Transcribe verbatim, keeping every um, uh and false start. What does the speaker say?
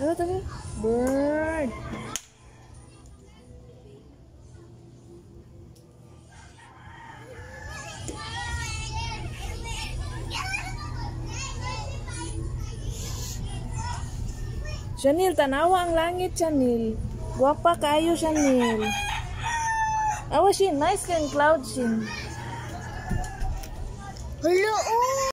Ano tayo? Bird. Shanil, tanawa ang langit, Shanil. Guwapa kayo, Shanil. Awa, Shin. Nice kang cloud, Shin. Hello, oh!